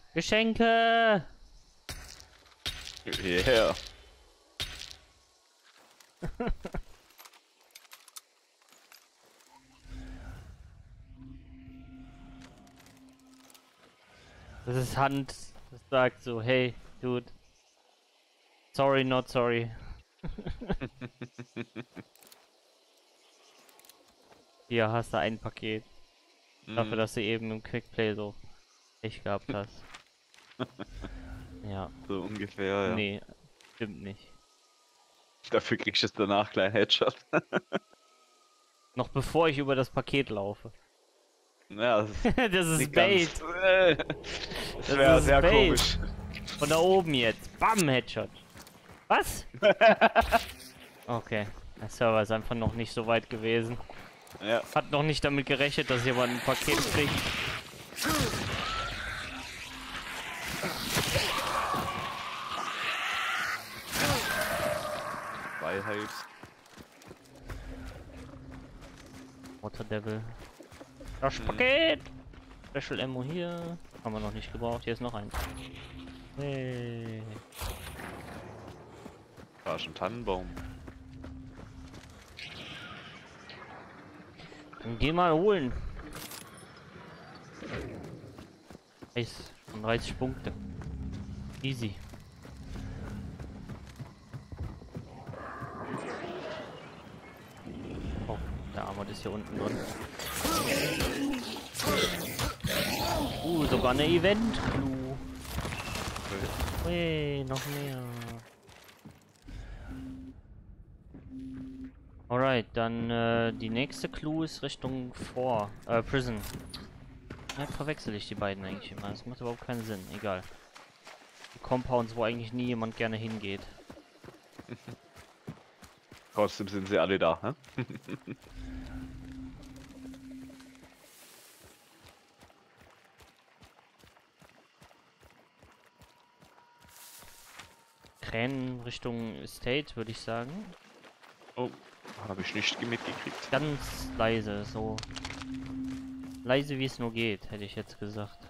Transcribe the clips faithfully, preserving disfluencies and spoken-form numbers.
Geschenke! Yeah. Das ist Hand, das sagt so, hey, Dude. Sorry, not sorry. Hier hast du ein Paket. Dafür, Mm, dass du eben im Quickplay so Pech gehabt hast. Ja, so ungefähr, ja. nee, stimmt nicht. Dafür kriegst du es danach kleinen Headshot. Noch bevor ich über das Paket laufe. Ja, das ist Das ist nicht Bait. ganz. Äh, Das Das wäre ist sehr Bait. komisch. Von da oben jetzt. Bam, Headshot. Was? Okay. Der Server ist einfach noch nicht so weit gewesen. Ja. Hat noch nicht damit gerechnet, dass jemand ein Paket kriegt. Freiheit. Water Devil. Das Paket! Special Ammo hier. Haben wir noch nicht gebraucht. Hier ist noch eins. Hey. War schon Tannenbaum. Dann geh mal holen. Nice. Schon dreißig Punkte. Easy. Oh, der Armor ist hier unten drin. Uh, sogar eine Event-Clue. Hey, noch mehr. Alright, dann äh, die nächste Clue ist Richtung vor, äh, Prison. Ja, verwechsel ich die beiden eigentlich immer. Das macht überhaupt keinen Sinn. Egal. Die Compounds, wo eigentlich nie jemand gerne hingeht. Trotzdem sind sie alle da, hä? Kränen Richtung Estate, würde ich sagen. Oh, habe ich nicht mitgekriegt. Ganz leise, so leise wie es nur geht, hätte ich jetzt gesagt.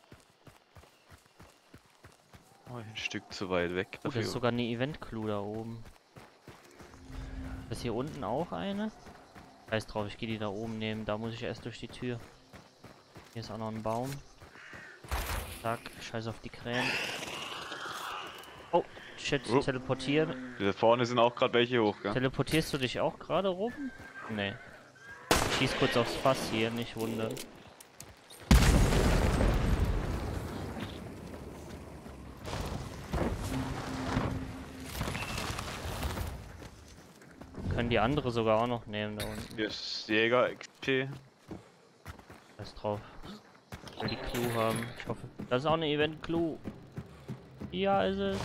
Oh, ein Stück zu weit weg Oh, das dafür. ist sogar eine Event-Clue da oben. Ist hier unten auch eine? Scheiß drauf, ich gehe die da oben nehmen. Da muss ich erst durch die Tür. Hier ist auch noch ein Baum. Zack, scheiß auf die Krähen. Oh, shit, Oh. teleportieren. Da vorne sind auch gerade welche hoch, gell? Teleportierst du dich auch gerade rum? Nee. Ich schieß kurz aufs Fass hier, nicht wundern. Können die andere sogar auch noch nehmen da unten. Hier ist Jäger X P. Scheiß drauf. Ich will die Clue haben. Ich hoffe. Das ist auch eine Event-Clue. Ja, ist es.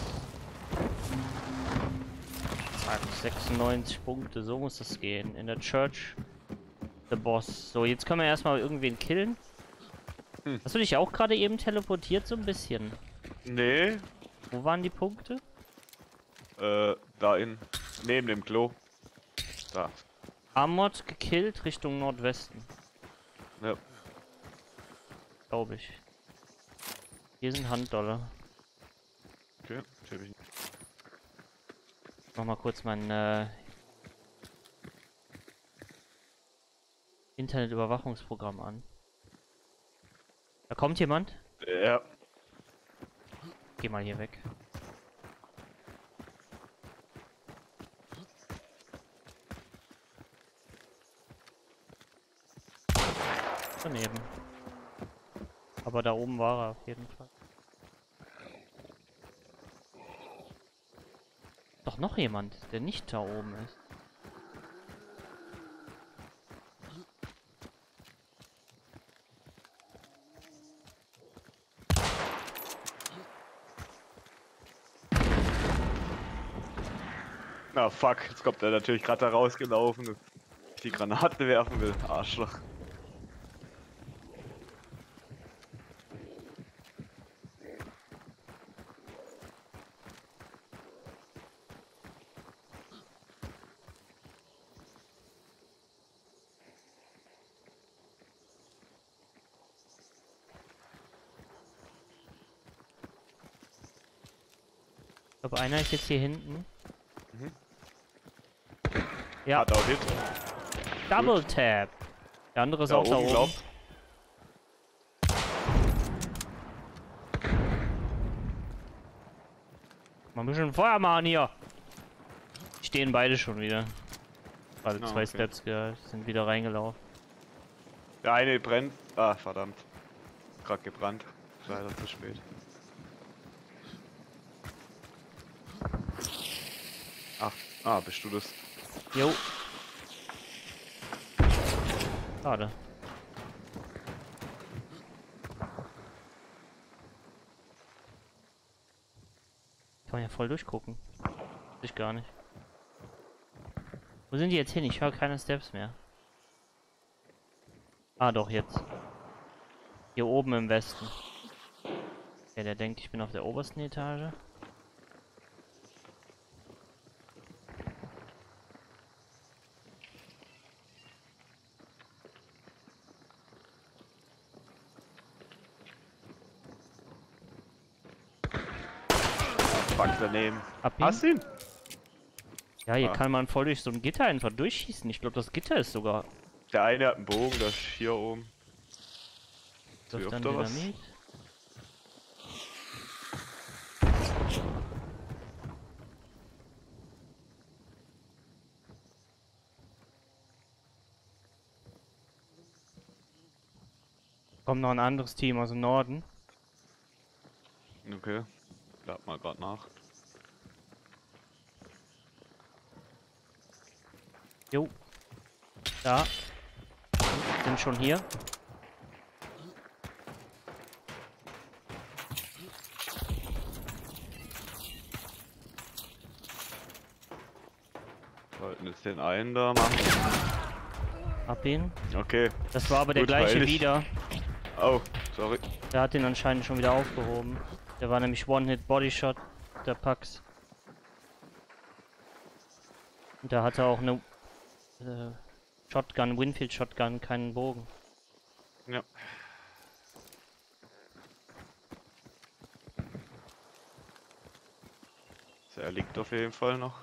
Zack, sechsundneunzig Punkte. So muss das gehen. In der Church. The Boss. So, jetzt können wir erstmal irgendwen killen. Hm. Hast du dich auch gerade eben teleportiert so ein bisschen? Nee. Wo waren die Punkte? Äh, da in. Neben dem Klo. Da. Amod gekillt Richtung Nordwesten. Ja. Glaube ich. Hier sind Handdollar. Okay, das hab ich nicht. Mach mal kurz mein äh, Internetüberwachungsprogramm an. Da kommt jemand. Ja. Geh mal hier weg. Daneben. Aber da oben war er auf jeden Fall. Doch noch jemand, der nicht da oben ist. Na fuck, jetzt kommt er natürlich gerade da rausgelaufen und die Granate werfen will. Arschloch. glaube, einer ist jetzt hier hinten. Mhm. Ja. Hat auch Hit. Double Gut. Tap. Der andere ist Da auch da oben, oben. glaub. Mal ein bisschen Feuer machen hier. Stehen beide schon wieder. Gerade Ah, zwei okay. Steps gehört, sind wieder reingelaufen. Der eine brennt. Ah, verdammt. Gerade gebrannt. Leider zu spät. Ach, ah, bist du das? Jo. Schade. Kann man ja voll durchgucken. Weiß ich gar nicht. Wo sind die jetzt hin? Ich höre keine Steps mehr. Ah, doch, jetzt. Hier oben im Westen. Ja, der denkt, ich bin auf der obersten Etage. Fuck, daneben. Ab ihn? Hast du ihn? Ja, hier Ah. kann man voll durch so ein Gitter einfach durchschießen. Ich glaube, das Gitter ist sogar. Der eine hat einen Bogen, das ist hier oben. Wirft dann Wirft er was? Dynamit. Kommt noch ein anderes Team aus dem Norden. Okay. Lad mal grad nach. Jo. Da. Sind schon hier. Wollten jetzt den einen da machen. Ab ihn. Okay. Das war aber der Gut, gleiche weil ich- wieder. Oh, sorry. Der hat den anscheinend schon wieder aufgehoben. Der war nämlich One-Hit-Body-Shot, der Pax. Und der hatte auch eine äh, Shotgun, Winfield-Shotgun, keinen Bogen. Ja. So, er liegt auf jeden Fall noch.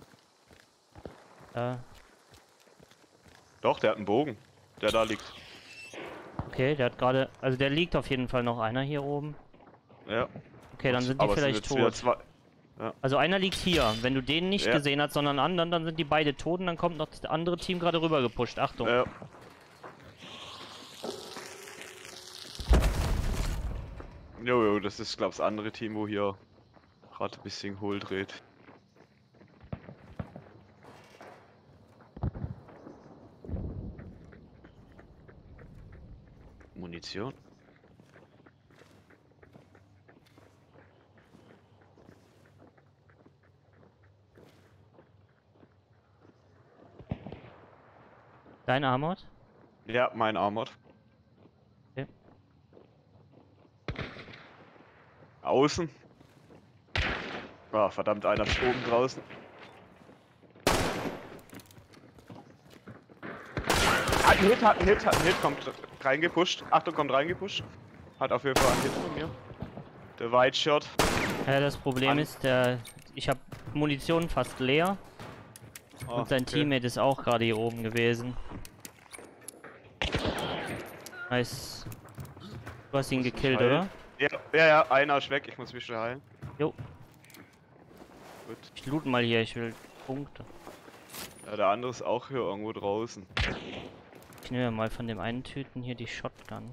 Äh, Doch, der hat einen Bogen. Der da liegt. okay, der hat gerade... Also der liegt auf jeden Fall noch einer hier oben. Ja. Okay, dann sind die Aber es vielleicht jetzt wieder tot. zwei. Also einer liegt hier. Wenn du den nicht Ja. gesehen hast, sondern einen anderen, dann sind die beide tot und dann kommt noch das andere Team gerade rüber gepusht. Achtung. Ja. Jojo, das ist glaub das andere Team, wo hier gerade ein bisschen hohl dreht. Munition. Dein Armort? Ja, mein Armor. Okay. Außen. Ah, verdammt, einer ist oben draußen. Hat einen Hit, hat einen Hit, hat einen Hit, kommt reingepusht. Achtung, kommt reingepusht. Hat auf jeden Fall einen Hit von mir. Der White Shirt. Ja, das Problem An- ist, der, ich habe Munition fast leer Ah, und sein okay. Teammate ist auch gerade hier oben gewesen. Nice. Du hast ihn Muss mich gekillt, heilen. oder? Ja, ja, ja, einer ist weg, ich muss mich schnell heilen. Jo. Gut. Ich loot mal hier, ich will Punkte. Ja, der andere ist auch hier irgendwo draußen. Ich nehme mal von dem einen Typen hier die Shotgun.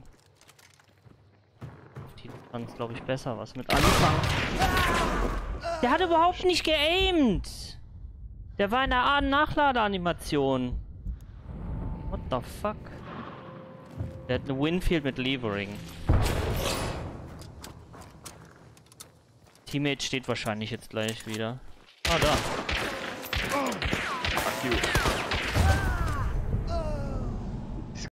Auf die kannst glaube ich besser was mit anfangen. Der hat überhaupt nicht geaimt! Der war in der A Nachladeanimation. What the fuck? Der hat eine Winfield mit Levering. Teammate steht wahrscheinlich jetzt gleich wieder. Ah, da. Fuck you.